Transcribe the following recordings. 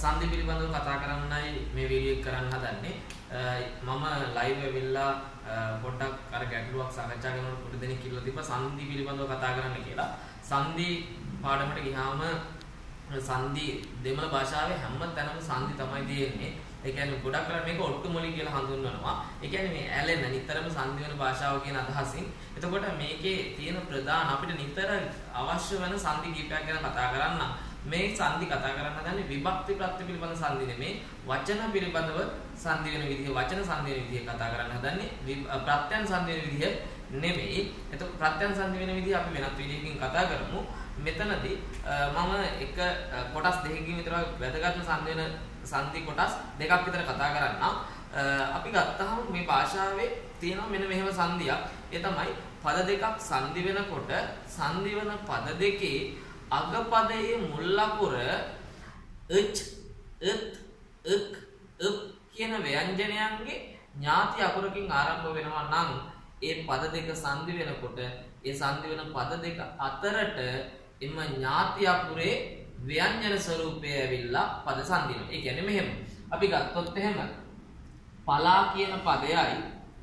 සන්ධි පිළිබඳව කතා කරන්නයි මේ වීඩියෝ එක කරන්න හදන්නේ. මම ලයිව් වෙවිලා පොඩ්ඩක් අර ගැටලුවක් සාකච්ඡා කරනකොට පොඩි දෙනෙක් කියලා තිබ්බා සන්ධි පිළිබඳව කතා කරන්න කියලා. සන්ධි පාඩමට ගියාම සන්ධි දෙමළ භාෂාවේ හැම තැනම සන්ධි තමයි තියෙන්නේ. ඒ කියන්නේ ගොඩක් කරලා මේක ඔට්ටුමොලි කියලා හඳුන්වනවා. ඒ කියන්නේ මේ ඇලෙන නිතරම සන්ධි වෙන භාෂාව කියන අදහසින්. එතකොට මේකේ තියෙන ප්‍රධාන අපිට නිතර අවශ්‍ය වෙන සන්ධි කීපයක් ගැන කතා කරන්න. මේ සන්ධි කතා කරන්න හදන්නේ විභක්ති ප්‍රත්‍ය පිළිබඳ සන්ධි නෙමෙයි වචන පිළිබඳව සන්ධි වෙන විදිහ වචන සන්ධි වෙන විදිහ කතා කරන්න හදන්නේ ප්‍රත්‍යයන් සන්ධි වෙන විදිහ නෙමෙයි. එතකොට ප්‍රත්‍යයන් සන්ධි වෙන විදිහ අපි වෙනත් වීඩියෝකින් කතා කරමු. මෙතනදී මම එක කොටස් දෙකකින් විතර වැදගත්ම සන්ධි කොටස් දෙකක් විතර කතා කරන්නම්. අපි ගත්තාම මේ භාෂාවේ තියෙනවා මෙන්න මෙහෙම සන්ධියක්. ඒ තමයි පද දෙකක් සන්ධි වෙනකොට සන්ධි වෙන පද දෙකේ අග පදයේ මුල් අකුර ච් ත් ක් ප් කියන ව්‍යංජනයන්ගේ ඥාති අකුරකින් ආරම්භ වෙනවා නම් ඒ පද දෙක සන්ධි වෙනකොට ඒ සන්ධි වෙන පද දෙක අතරට එම ඥාති අකුරේ ව්‍යංජන ස්වරූපය ඇවිල්ලා පද සන්ධි වෙනවා. ඒ කියන්නේ මෙහෙම. අපි ගත්තොත් එහෙම පලා කියන පදයයි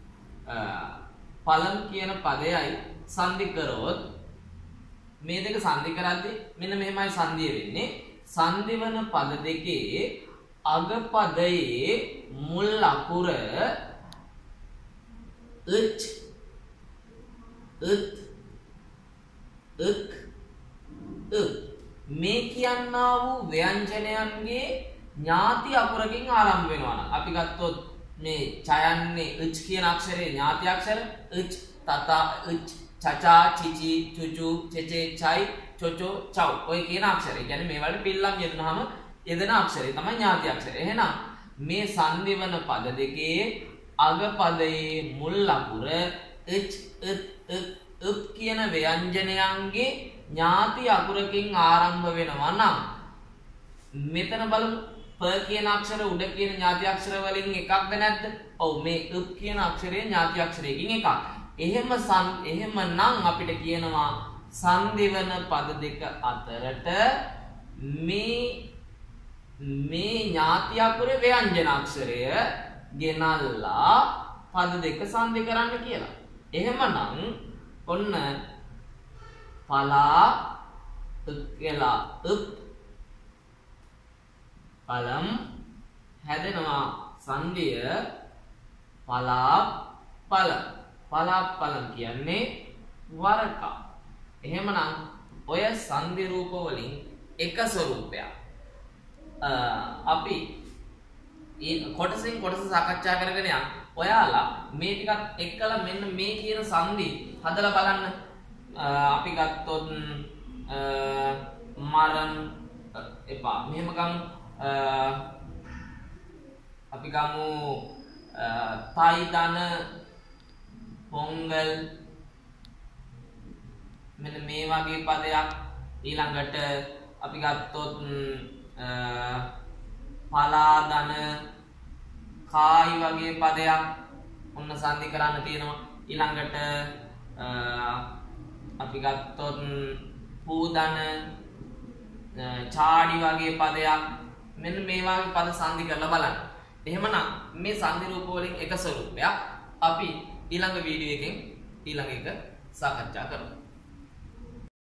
පලම් කියන පදයයි සන්ධි කරොත් මේ දෙක සන්ධි කරද්දී මෙන්න මෙහෙමයි සන්ධිය වෙන්නේ. සන්ධි වන පද දෙකේ අග පදයේ මුල් අකුර ච් ත් ක් මේ කියන්නා වූ ව්‍යංජනයන්ගේ ඥාති අකුරකින් ආරම්භ වෙනවා නම් අපි ගත්තොත් මේ ඡයන්නේ ච් කියන අක්ෂරයේ ඥාති අක්ෂර ච් තත ච් චචා චිචි චුචු චෙචේ චයි චොචෝ චව් ඔය කියන අක්ෂරය. කියන්නේ මේ වලට පිල්ලම් යෙදුනහම යෙදෙන අක්ෂරය තමයි ඥාති අක්ෂරය. එහෙනම් මේ සන්ධි වන පද දෙකේ අග පදයේ මුල් අකුර ච් ත් කියන ව්‍යංජනයන්ගේ ඥාති අකුරකින් ආරම්භ වෙනවා නම් මෙතන බලමු ප කියන අක්ෂර උඩ කියන ඥාති අක්ෂර වලින් එකක්ද නැද්ද? ඔව් මේ කියන අක්ෂරයේ ඥාති අක්ෂරයකින් එකක්. එහෙමනම් අපිට කියනවා සන්ධි වන පද දෙක අතරට මේ ඥාති අකුරේ ව්‍යංජන අක්ෂරය ගෙනල්ලා පද දෙක සන්ධි කරන්න කියලා. එහෙමනම් ඔන්න පලා කියලා පලම් හැදෙනවා සන්ධිය පලා පලම් පලාපලම් කියන්නේ වරකා. එහෙමනම් ඔය සන්ධි රූප වලින් එක ස්වරූපයක් අපි කොටසින් කොටස සාකච්ඡා කරගෙන යන්න. ඔයාලා මේ ටිකත් එක්කලා මෙන්න මේ කියන සන්ධි හදලා බලන්න. අපි ගත්තොත් මරන් එපා මෙහෙම ගමු. අපි ගමු තයි දන පොංගල් මෙන්න මේ වගේ පදයක්. ඊළඟට අපි ගත්තොත් පලාදන කායි වගේ පදයක් ඔන්න සන්ධි කරන්න තියෙනවා. ඊළඟට අපි ගත්තොත් පූදන චාඩි වගේ පදයක්. මෙන්න මේ වගේ පද සන්ධි කරලා බලන්න. එහෙමනම් මේ සන්ධි රූප වලින් එක ස්වරූපයක් අපි ඊළඟ වීඩියෝ එකෙන් ඊළඟ එක සාකච්ඡා කරමු.